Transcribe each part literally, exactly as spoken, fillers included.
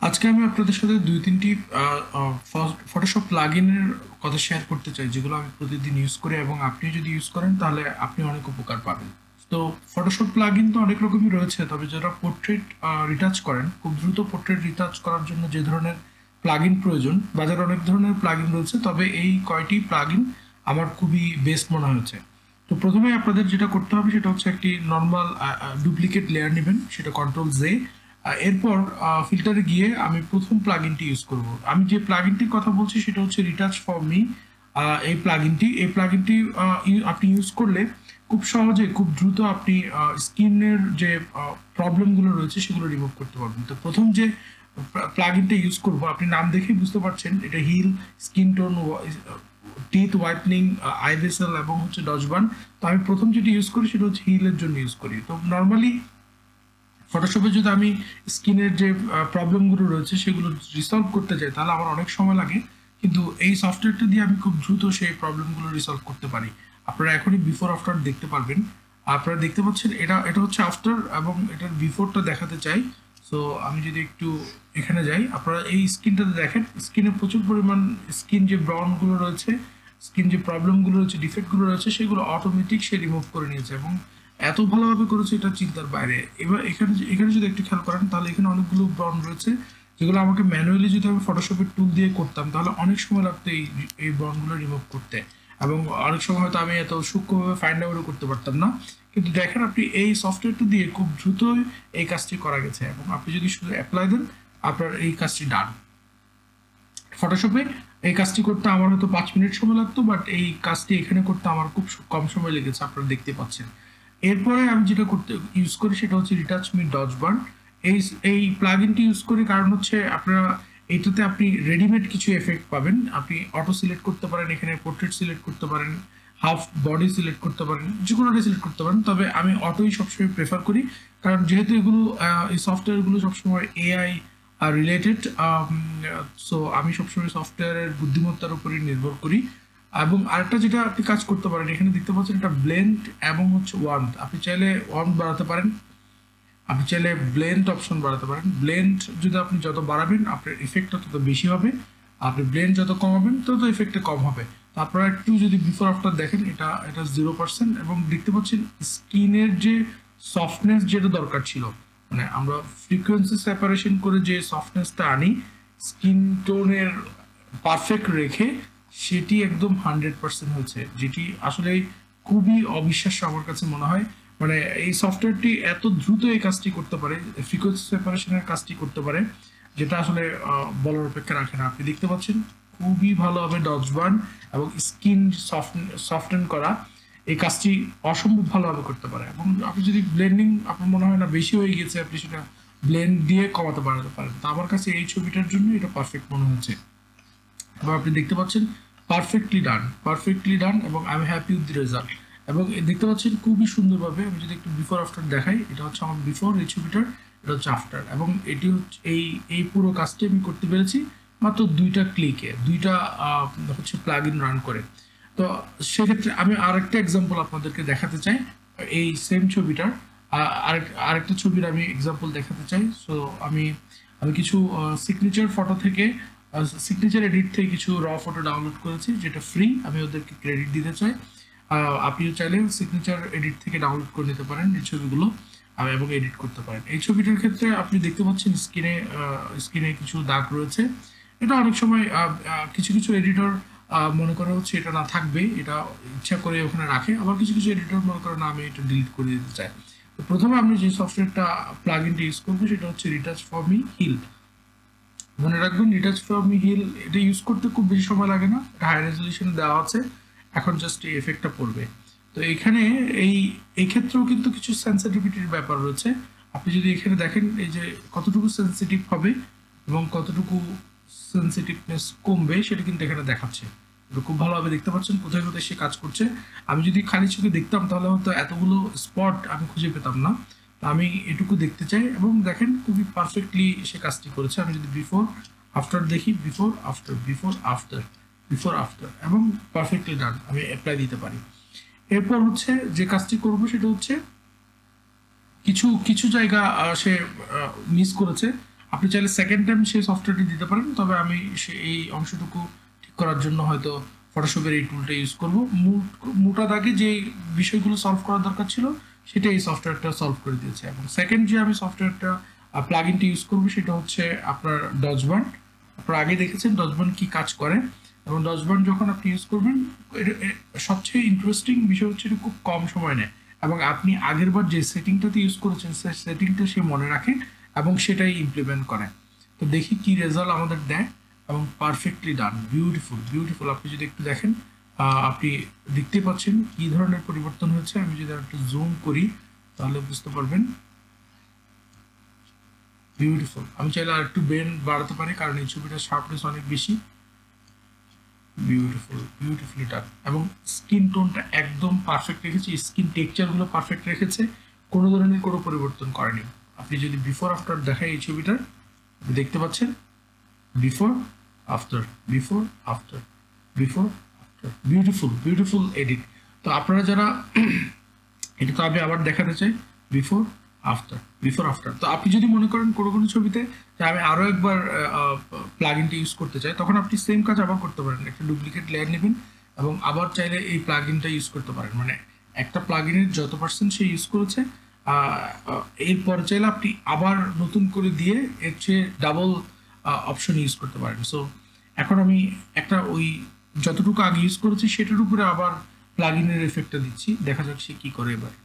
আজকে আমি আপনাদের সাথে দুই তিনটি ফটোশপ প্লাগইনের কথা শেয়ার করতে চাই যেগুলো আমি প্রতিদিন ইউজ করি এবং আপনি যদি ইউজ করেন তাহলে আপনি অনেক উপকার পাবেন। তো ফটোশপ প্লাগইন তো অনেক রকমই রয়েছে, তবে যারা পোর্ট্রেট রিটাচ করেন, খুব দ্রুত পোর্ট্রেট রিটাচ করার জন্য যে ধরনের প্লাগইন প্রয়োজন, বাজারে অনেক ধরনের প্লাগইন রয়েছে, তবে এই কয়টি প্লাগইন আমার খুবই বেস্ট মনে হয়েছে। তো প্রথমে আপনাদের যেটা করতে হবে সেটা হচ্ছে একটি নর্মাল ডুপ্লিকেট লেয়ার নেবেন, সেটা কন্ট্রোল জে। এরপর ফিল্টারে গিয়ে আমি প্রথম প্লাগইনটি ইউজ করব। আমি যে প্লাগইনটির কথা বলছি সেটা হচ্ছে রিটাচ ফর মি। এই প্লাগইনটি এই প্লাগইনটি আপনি ইউজ করলে খুব সহজে, খুব দ্রুত আপনি স্কিনের যে প্রবলেমগুলো রয়েছে সেগুলো রিমুভ করতে পারবেন। তো প্রথম যে প্লাগইনটা ইউজ করব, আপনি নাম দেখেই বুঝতে পারছেন, এটা heal, skin tone, teeth whitening, eye vessel এবং হচ্ছে ডজবান। তো আমি প্রথম যেটি ইউজ করি সেটা হচ্ছে হিলের জন্য ইউজ করি। তো নর্মালি ফটোশপে যদি আমি স্কিনের যে প্রবলেমগুলো রয়েছে সেগুলো রিসলভ করতে চাই তাহলে আমার অনেক সময় লাগে, কিন্তু এই সফটওয়্যারটা দিয়ে আমি খুব দ্রুত সেই প্রবলেমগুলো রিসলভ করতে পারি। আপনারা এখনই বিফোর আফটার দেখতে পারবেন। আপনারা দেখতে পাচ্ছেন এটা এটা হচ্ছে আফটার এবং এটার বিফোরটা দেখাতে চাই। সো আমি যদি একটু এখানে যাই, আপনারা এই স্কিনটাতে দেখেন, স্কিনে প্রচুর পরিমাণ স্কিন যে ব্রাউনগুলো রয়েছে, স্কিন যে প্রবলেমগুলো রয়েছে, ডিফেক্টগুলো রয়েছে, সেগুলো অটোমেটিক সে রিমুভ করে নিয়েছে এবং এত ভালোভাবে করেছে এটা চিন্তার বাইরে। এবার এখানে এখানে যদি একটু খেয়াল করেন তাহলে এখানে অনেকগুলো ব্রাউন রয়েছে, যেগুলো আমাকে ম্যানুয়ালি যদি আমি ফটোশপের টুল দিয়ে করতাম তাহলে অনেক সময় লাগতো এই এই ব্রাউনগুলো রিমুভ করতে, এবং অনেক সময় হয়তো আমি এত সূক্ষ্মভাবে ফাইন্ড আউটও করতে পারতাম না। কিন্তু দেখেন আপনি এই সফটওয়্যারটা দিয়ে খুব দ্রুতই এই কাজটি করা গেছে এবং আপনি যদি শুধু অ্যাপ্লাই দেন আপনার এই কাজটি ডান। ফটোশপে এই কাজটি করতে আমার হয়তো পাঁচ মিনিট সময় লাগতো, বাট এই কাজটি এখানে করতে আমার খুব কম সময় লেগেছে, আপনারা দেখতে পাচ্ছেন। এরপরে আমি যেটা করতে ইউজ করি সেটা হচ্ছে রিটাচ মি ডজবার্ন। এই এই প্লাগইনটি ইউজ করি কারণ হচ্ছে আপনারা এইটাতে আপনি রেডিমেড কিছু এফেক্ট পাবেন। আপনি অটো সিলেক্ট করতে পারেন, এখানে পোর্ট্রেট সিলেক্ট করতে পারেন, হাফ বডি সিলেক্ট করতে পারেন, যে কোনোটা সিলেক্ট করতে পারেন, তবে আমি অটোই সবসময় প্রেফার করি কারণ যেহেতু এগুলো এই সফটওয়্যারগুলো সবসময় এআই রিলেটেড, সো আমি সবসময় সফটওয়্যারের বুদ্ধিমত্তার উপরই নির্ভর করি। এবং আরেকটা যেটা আপনি কাজ করতে পারেন, এখানে দেখতে পাচ্ছেন এটা ব্লেন্ড এবং হচ্ছে ওয়ার্ম। আপনি চাইলে ওয়ার্ম বাড়াতে পারেন, আপনি চাইলে ব্লেন্ড অপশন বাড়াতে পারেন। ব্লেন্ড যদি আপনি যত বাড়াবেন আপনার ইফেক্টটা তত বেশি হবে, আপনি ব্লেন্ড যত কমাবেন তত ইফেক্টটা কম হবে। তো আপনারা একটু যদি বিফোর আফটার দেখেন, এটা এটা জিরো পার্সেন্ট এবং দেখতে পাচ্ছেন স্কিনের যে সফটনেস যেটা দরকার ছিল, মানে আমরা ফ্রিকোয়েন্সি সেপারেশন করে যে সফটনেসটা আনি স্কিন টোনের পারফেক্ট রেখে, সেটি একদম হান্ড্রেড পার্সেন্ট হয়েছে, যেটি আসলে খুবই অবিশ্বাস্য আমার কাছে মনে হয়। মানে এই সফটওয়্যারটি এত দ্রুত এই কাজটি করতে পারে, ফ্রিকোয়েন্সি সেপারেশনের কাজটি করতে পারে, যেটা আসলে বলার অপেক্ষা রাখে না। আপনি দেখতে পাচ্ছেন খুবই ভালোভাবে ডজবার্ন এবং স্কিন সফট সফটেন করা এই কাজটি অসম্ভব ভালোভাবে করতে পারে। এবং আপনি যদি ব্লেন্ডিং আপনার মনে হয় না বেশি হয়ে গেছে, আপনি সেটা ব্লেন্ড দিয়ে কমাতে বাড়াতে পারেন। তো আমার কাছে এই ছবিটার জন্য এটা পারফেক্ট মনে হচ্ছে। এবং আপনি দেখতে পাচ্ছেন পারফেক্টলি ডান, পারফেক্টলি ডান এবং I am happy with the result. এবং দেখতে পাচ্ছেন খুবই সুন্দরভাবে, আমি যদি একটু বিফোর আফটার দেখাই, এটা হচ্ছে আমার বিফোর এই ছবিটার, এটা হচ্ছে আফটার। এবং এটি হচ্ছে এই এই পুরো কাজটি আমি করতে পেরেছি মাত্র দুইটা ক্লিকে, দুইটা হচ্ছে প্লাগ ইন রান করে। তো সেক্ষেত্রে আমি আরেকটা এক্সাম্পল আপনাদেরকে দেখাতে চাই এই সেম ছবিটার, আরেক আরেকটা ছবির আমি এক্সাম্পল দেখাতে চাই। সো আমি আমি কিছু সিগনেচার ফটো থেকে সিগনেচার এডিট থেকে কিছু র ফটো ডাউনলোড করেছি যেটা ফ্রি, আমি ওদেরকে ক্রেডিট দিতে চাই। আপনিও চাইলে সিগনেচার এডিট থেকে ডাউনলোড করে নিতে পারেন এই ছবিগুলো এবং এডিট করতে পারেন। এই ছবিটার ক্ষেত্রে আপনি দেখতে পাচ্ছেন স্ক্রিনে স্ক্রিনে কিছু দাগ রয়েছে। এটা অনেক সময় কিছু কিছু এডিটর মনে করা হচ্ছে এটা না থাকবে, এটা ইচ্ছা করে ওখানে রাখে, আবার কিছু কিছু এডিটর মনে করে না আমি এটা ডিলিট করে দিতে চাই। তো প্রথমে আমি যে সফটওয়্যারটা প্লাগইনটা ইউজ করবো সেটা হচ্ছে রিটাচ ফর মি হিল। মনে রাখবেন রিটাচ ফর মি হিল, এটা ইউজ করতে খুব বেশি সময় লাগে না, এটা হাই রেজলিউশনে দেওয়া আছে, এখন জাস্ট এই এফেক্টটা পড়বে। তো এখানে এই এই ক্ষেত্রেও কিন্তু কিছু সেন্সিটিভিটির ব্যাপার রয়েছে। আপনি যদি এখানে দেখেন এই যে কতটুকু সেন্সিটিভ হবে এবং কতটুকু সেন্সিটিভনেস কমবে সেটা কিন্তু এখানে দেখাচ্ছে। খুব ভালোভাবে দেখতে পাচ্ছেন কোথায় কোথায় সে কাজ করছে। আমি যদি খালি চোখে দেখতাম তাহলে হয়তো এতগুলো স্পট আমি খুঁজে পেতাম না। আমি এটুকু দেখতে চাই এবং দেখেন খুবই পারফেক্টলি সে কাজটি করেছে। আমি যদি বিফোর আফটার দেখি, before after, before after, before after এবং পারফেক্টলি ডান, আমি অ্যাপ্লাই দিতে পারি। এরপর হচ্ছে যে কাজটি করব সেটা হচ্ছে কিছু কিছু জায়গা সে মিস করেছে, আপনি চাইলে সেকেন্ড টাইম সেই সফটওয়্যারটি দিতে পারেন, তবে আমি সে এই অংশটুকু ঠিক করার জন্য হয়তো ফটোশপের এই টুলটা ইউজ করবো। মোটা দাগে যে বিষয়গুলো সলভ করার দরকার ছিল সেটা এই সফটওয়্যারটা সলভ করে দিয়েছে। এবং সেকেন্ড যে আমি সফটওয়্যারটা প্লাগ ইনটি ইউজ করবো সেটা হচ্ছে আপনার ডজবার্ন। আপনারা আগে দেখেছেন ডজবার্ন কি কাজ করে, এবং ডজবার্ন যখন আপনি ইউজ করবেন সবচেয়ে ইন্টারেস্টিং বিষয় হচ্ছে এটা খুব কম সময় নেয়, এবং আপনি আগের বার যে সেটিংটাতে ইউজ করেছেন সেই সেটিংটা সে মনে রাখে এবং সেটাই ইমপ্লিমেন্ট করে। তো দেখি কি রেজাল্ট আমাদের দেয়, এবং পারফেক্টলি ডান, বিউটিফুল বিউটিফুল। আপনি যদি একটু দেখেন আপনি দেখতে পাচ্ছেন কি ধরনের পরিবর্তন হয়েছে। আমি যদি একটু জুম করি তাহলে বুঝতে পারবেন, বিউটিফুল। আমি চাইলে আর একটু বেন বাড়াতে পারি কারণ এই ছবিটার শার্পনেস অনেক বেশি। বিউটিফুল বিউটিফুলি ডান, এবং স্কিন টোনটা একদম পারফেক্ট রেখেছে, স্কিন টেক্সচারগুলো পারফেক্ট রেখেছে, কোনো ধরনের কোনো পরিবর্তন করেনি। আপনি যদি বিফোর আফটার দেখায় এই ছবিটার, দেখতে পাচ্ছেন before after before after before after, beautiful beautiful edit. তো আপনারা যারা এটা তো আমি আবার দেখাতে চাই বিফোর আফটার বিফোর আফটার। তো আপনি যদি মনে করেন কোনো কোনো ছবিতে যে আমি আরও একবার প্লাগইনটি ইউজ করতে চাই, তখন আপনি সেম কাজ আবার করতে পারেন, একটা ডুপ্লিকেট লেয়ার নেবেন এবং আবার চাইলে এই প্লাগইনটা ইউজ করতে পারেন। মানে একটা প্লাগইনের যত পার্সেন্ট সে ইউজ করেছে এরপর চাইলে আপনি আবার নতুন করে দিয়ে এর চেয়ে ডাবল অপশন ইউজ করতে পারেন। সো এখন আমি একটা ওই যতটুকু আগে ইউজ করেছি সেটার উপরে আবার প্লাগইনের এফেক্টটা দিচ্ছি, দেখা যাক সে কি করে এবার।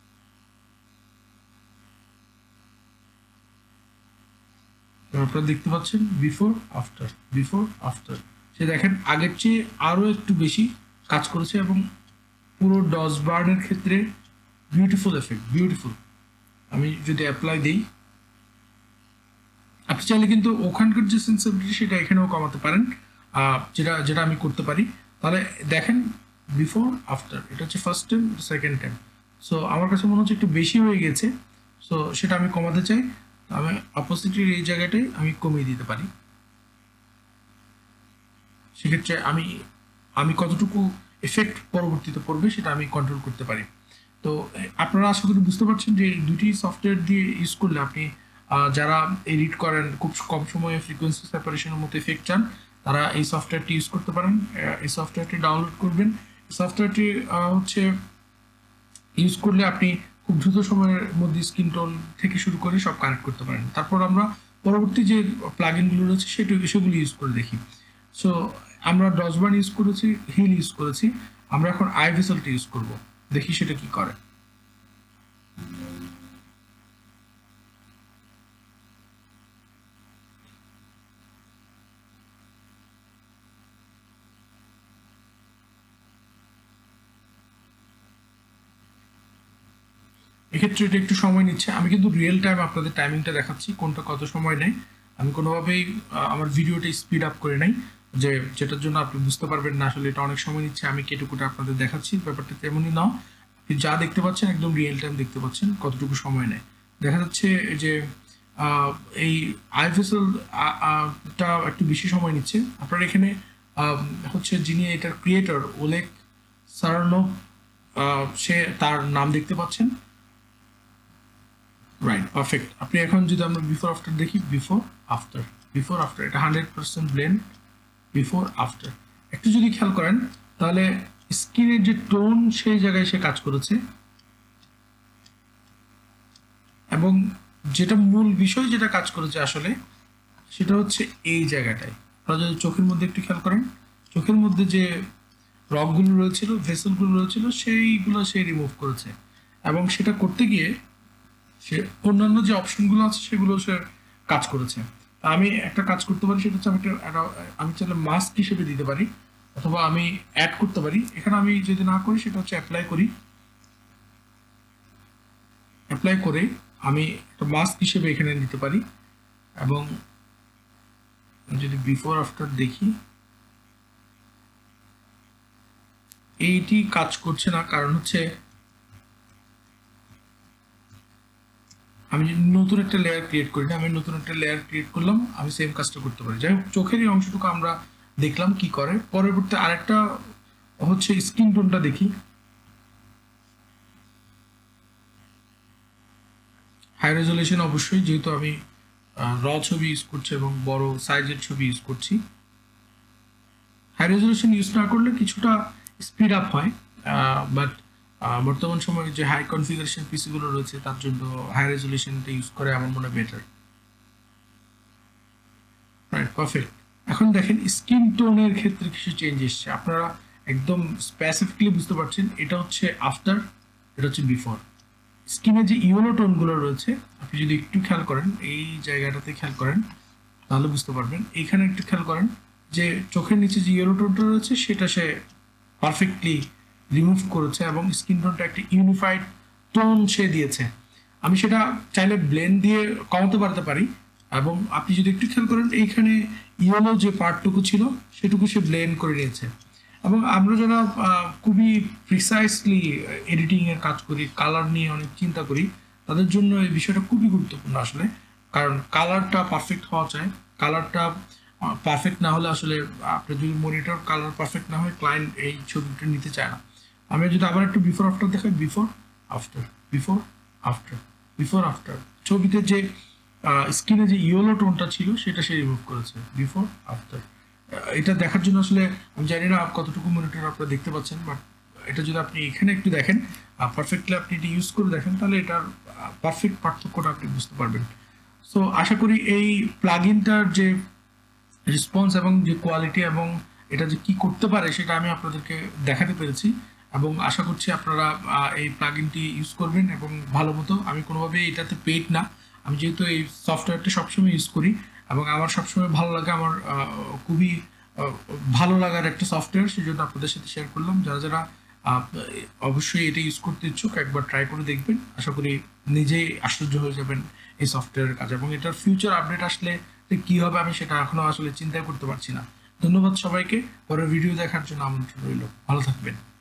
আপনারা দেখতে পাচ্ছেন বিফোর আফটার বিফোর আফটার, সে দেখেন আগের চেয়ে আরও একটু বেশি কাজ করেছে, এবং পুরো ডজবার্নের ক্ষেত্রে বিউটিফুল এফেক্ট, বিউটিফুল। আমি যদি অ্যাপ্লাই দিই, আপনি চাইলে কিন্তু ওখানকার যে সেন্সিটিভিটি সেটা এখানেও কমাতে পারেন, যেটা যেটা আমি করতে পারি। তাহলে দেখেন বিফোর আফটার, এটা হচ্ছে first time, second time. So আমার কাছে মনে হচ্ছে একটু বেশি হয়ে গেছে, সো সেটা আমি কমাতে চাই। আমি অপোজিটের এই জায়গাটাই আমি কমিয়ে দিতে পারি। সেক্ষেত্রে আমি আমি কতটুকু এফেক্ট পরবর্তীতে পড়বে সেটা আমি কন্ট্রোল করতে পারি। তো আপনারা আশা করি বুঝতে পারছেন যে দুটি সফটওয়্যার দিয়ে ইউজ করলে আপনি যারা এডিট করেন খুব কম সময়ে ফ্রিকোয়েন্সি সেপারেশনের মতো এফেক্ট চান, তারা এই সফটওয়্যারটি ইউজ করতে পারেন। এই সফটওয়্যারটি ডাউনলোড করবেন। সফটওয়্যারটি হচ্ছে ইউজ করলে আপনি খুব দ্রুত সময়ের মধ্যে স্কিন টোন থেকে শুরু করে সব কানেক্ট করতে পারেন। তারপর আমরা পরবর্তী যে প্লাগইনগুলো রয়েছে সেটা সেগুলো ইউজ করে দেখি। সো আমরা ডজবার্ন ইউজ করেছি, হিল ইউজ করেছি, আমরা এখন আই ভেসেলটা ইউজ করব, দেখি সেটা কি করে। এক্ষেত্রে এটা একটু সময় নিচ্ছে। আমি কিন্তু রিয়েল টাইম আপনাদের টাইমিংটা দেখাচ্ছি কোনটা কত সময় নেয়। আমি কোনোভাবেই আমার ভিডিওটা স্পিড আপ করে নাই, যে যেটার জন্য আপনি বুঝতে পারবেন না আসলে এটা অনেক সময় নিচ্ছে। আমি কেটে আপনাদের দেখাচ্ছি, ব্যাপারটা তেমনই না। আপনি যা দেখতে পাচ্ছেন একদম রিয়েল টাইম দেখতে পাচ্ছেন কতটুকু সময় নেয়। দেখা যাচ্ছে যে এই আইভেসেলটা একটু বেশি সময় নিচ্ছে। আপনার এখানে হচ্ছে যিনি এটার ক্রিয়েটর ওলেগ সারানোভ, সে তার নাম দেখতে পাচ্ছেন, রাইট, পারফেক্ট। আপনি এখন যদি আমরা বিফোর আফটার দেখি, বিফোর আফটার বিফোর আফটার এটা hundred percent blend, before after. একটু যদি খেয়াল করেন তাহলে স্কিনের যে টোন সেই জায়গায় সে কাজ করেছে, এবং যেটা মূল বিষয় যেটা কাজ করেছে আসলে সেটা হচ্ছে এই জায়গাটায়। আপনারা যদি চোখের মধ্যে একটু খেয়াল করেন, চোখের মধ্যে যে রকগুলো রয়েছিল, ভেসেলগুলো রয়েছিল, সেইগুলো সে রিমুভ করেছে, এবং সেটা করতে গিয়ে সে অন্যান্য যে অপশনগুলো আছে সেগুলো সে কাজ করেছে। আমি একটা কাজ করতে পারি, সেটা হচ্ছে আমি একটা আমি চাইলে মাস্ক হিসেবে দিতে পারি, অথবা আমি অ্যাড করতে পারি। এখানে আমি যদি না করি সেটা হচ্ছে অ্যাপ্লাই করি, অ্যাপ্লাই করে আমি একটা মাস্ক হিসেবে এখানে নিতে পারি। এবং যদি বিফোর আফটার দেখি, এইটি কাজ করছে না, কারণ হচ্ছে আমি নতুন একটা লেয়ার ক্রিয়েট করি না। আমি নতুন একটা লেয়ার ক্রিয়েট করলাম, আমি সেম কাজটা করতে পারি। যাই হোক, চোখের এই অংশটুকু আমরা দেখলাম কি করে। পরবর্তী আরেকটা হচ্ছে স্কিন টোনটা দেখি। হাই রেজলিউশন অবশ্যই, যেহেতু আমি র ছবি ইউজ করছি এবং বড় সাইজের ছবি ইউজ করছি। হাই রেজলিউশন ইউজ না করলে কিছুটা স্পিড আপ হয়, বাট বর্তমান সময়ে যে হাই কনফিগারেশন পিসিগুলো রয়েছে তার জন্য হাই রেজলিউশনটা ইউজ করে আমার মনে বেটার। Right, perfect. এখন দেখেন স্কিন টোনের ক্ষেত্রে কিছু চেঞ্জ এসছে, আপনারা একদম স্পেসিফিকলি বুঝতে পারছেন। এটা হচ্ছে আফটার, এটা হচ্ছে বিফোর। স্কিনে যে ইয়েলো টোনগুলো রয়েছে আপনি যদি একটু খেয়াল করেন, এই জায়গাটাতে খেয়াল করেন তাহলে বুঝতে পারবেন। এইখানে একটু খেয়াল করেন যে চোখের নিচে যে ইয়েলো টোনটা রয়েছে সেটা সে পারফেক্টলি রিমুভ করেছে এবং স্কিন টোনটা একটা ইউনিফাইড টোন সে দিয়েছে। আমি সেটা চাইলে ব্লেন্ড দিয়ে কমাতে পারতে পারি, এবং আপনি যদি একটু খেয়াল করেন এইখানে ইয়েলো যে পার্টটুকু ছিল সেটুকু সে ব্লেন্ড করে নিয়েছে। এবং আমরা যারা খুবই প্রিসাইসলি এডিটিংয়ের কাজ করি, কালার নিয়ে অনেক চিন্তা করি, তাদের জন্য এই বিষয়টা খুবই গুরুত্বপূর্ণ আসলে। কারণ কালারটা পারফেক্ট হওয়া চাই, কালারটা পারফেক্ট না হলে আসলে আপনার যদি মনিটর কালার পারফেক্ট না হয় ক্লায়েন্ট এই ছবিটা নিতে চায় না। আমি যদি আবার একটু বিফোর আফটার দেখাই, before after, before after, before after, ছবিতে যে স্কিনে যে ইয়েলো টোনটা ছিল সেটা সে রিমুভ করেছে, বিফোর আফটার। এটা দেখার জন্য আসলে আমি জানি না কতটুকু মনিটর আপনারা দেখতে পাচ্ছেন, বাট এটা যদি আপনি এখানে একটু দেখেন, পারফেক্টলি আপনি এটা ইউজ করে দেখেন, তাহলে এটার পারফেক্ট পার্থক্যটা আপনি বুঝতে পারবেন। সো আশা করি এই প্লাগইনটার যে রেসপন্স এবং যে কোয়ালিটি এবং এটা যে কি করতে পারে সেটা আমি আপনাদেরকে দেখাতে পেরেছি, এবং আশা করছি আপনারা এই প্লাগইনটি ইউজ করবেন এবং ভালো মতো। আমি কোনোভাবেই এটাতে পেইড না, আমি যেহেতু এই সফটওয়্যারটা সবসময় ইউজ করি এবং আমার সবসময় ভালো লাগে, আমার খুবই ভালো লাগার একটা সফটওয়্যার, সেই জন্য আপনাদের সাথে শেয়ার করলাম। যারা যারা অবশ্যই এটা ইউজ করতে ইচ্ছুক একবার ট্রাই করে দেখবেন, আশা করি নিজেই আশ্চর্য হয়ে যাবেন এই সফটওয়্যারের কাজ, এবং এটার ফিউচার আপডেট আসলে কি হবে আমি সেটা এখনো আসলে চিন্তা করতে পারছি না। ধন্যবাদ সবাইকে, পরের ভিডিও দেখার জন্য আমন্ত্রণ রইল, ভালো থাকবেন।